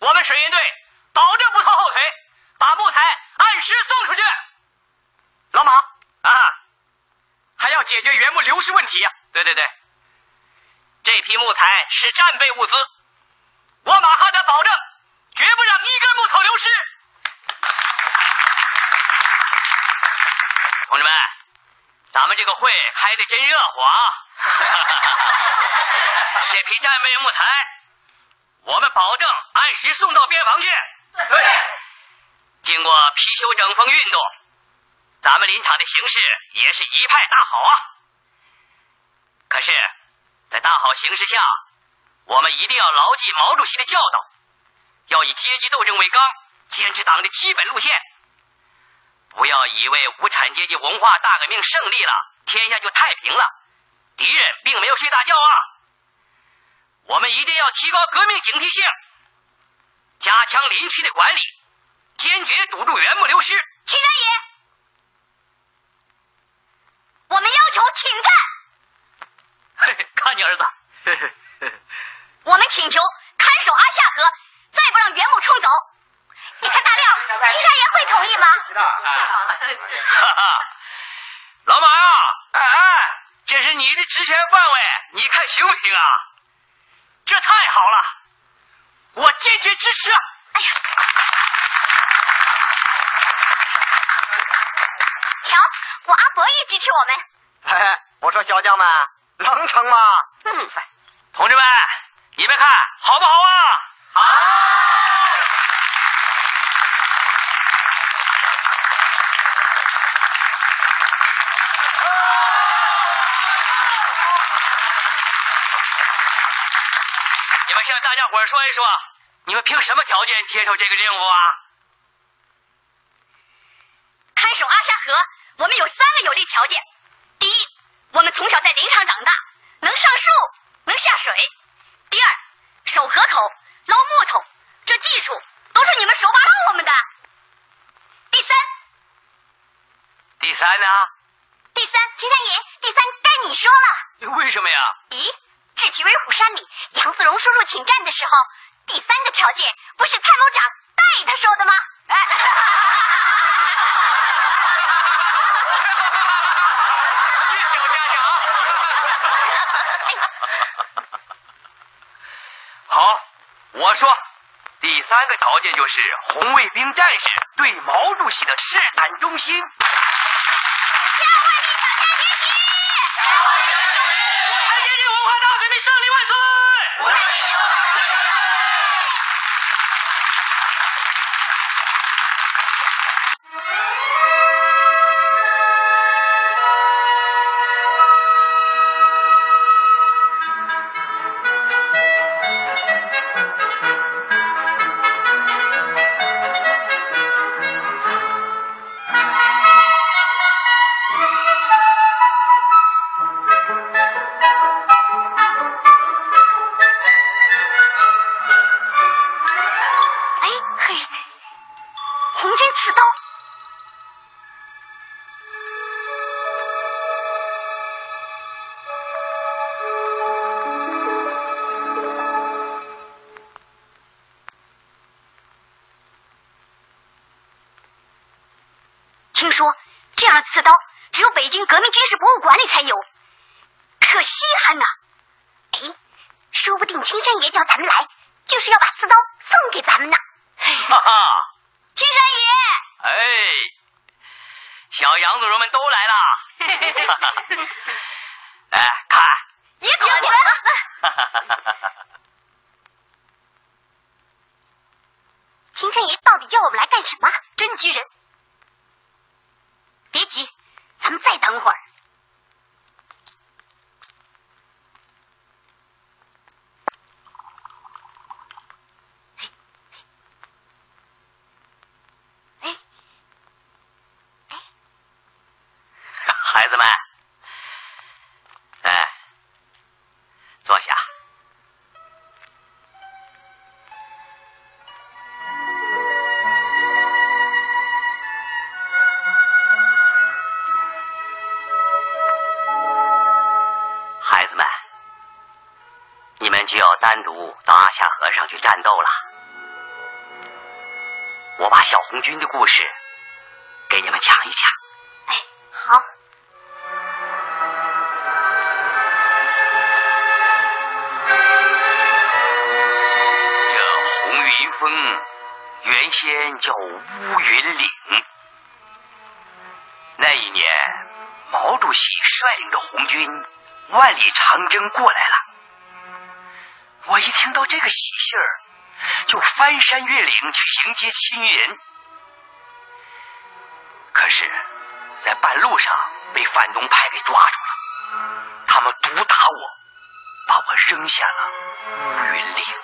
我们水运队保证不拖后腿，把木材按时送出去。 老马啊， 还要解决原木流失问题呀。 对，这批木材是战备物资，我马哈德保证绝不让一根木头流失。同志们，咱们这个会开得真热乎啊！这批战备木材，我们保证按时送到边防去。 对。 经过批修整风运动，咱们林场的形势也是一派大好啊。可是，在大好形势下，我们一定要牢记毛主席的教导，要以阶级斗争为纲，坚持党的基本路线。不要以为无产阶级文化大革命胜利了，天下就太平了。敌人并没有睡大觉啊！我们一定要提高革命警惕性，加强林区的管理，坚决堵住原木流失。 青山爷，我们要求请战。 看你儿子。 我们请求看守阿夏河，再不让原木冲走。你看大亮，青山爷会同意吗？ 老马呀，这是你的职权范围，你看行不行啊？这太好了，我坚决支持。 哎呀，瞧，我阿伯也支持我们。 我说小将们，能成吗？ 同志们，你们看好不好啊？好。你们向大家伙说一说，你们凭什么条件接受这个任务啊？ 看守阿夏河，我们有3个有利条件。第一，我们从小在林场长大，能上树，能下水。第二，守河口，捞木头，这技术都是你们手把教我们的。 第三呢？ 第三，青山爷，第三该你说了。 为什么呀？ 咦，智取威虎山里，杨自荣叔叔请战的时候，第3个条件不是参谋长带他说的吗？ 这小家长。 好，我说，第3个条件就是红卫兵战士对毛主席的赤胆忠心。 文化大革命胜利万岁！ 听说这样的刺刀只有北京革命军事博物馆里才有，可稀罕呐！哎，说不定青山爷叫咱们来，就是要把刺刀送给咱们呢。 哈哈， 青山爷， 哎，小杨子荣们都来了。来看， 爷可来了。青山爷到底叫我们来干什么？真急人！别急，咱们再等会儿。 孩子们，来，坐下。孩子们，你们就要单独到阿夏河上去战斗了。 我把小红军的故事给你们讲一讲。 哎，好。 这红云峰原先叫乌云岭。那一年，毛主席率领着红军万里长征过来了。我一听到这个喜信儿，就翻山越岭去迎接亲人。可是，在半路上被反动派给抓住了，他们毒打我，把我扔下了乌云岭。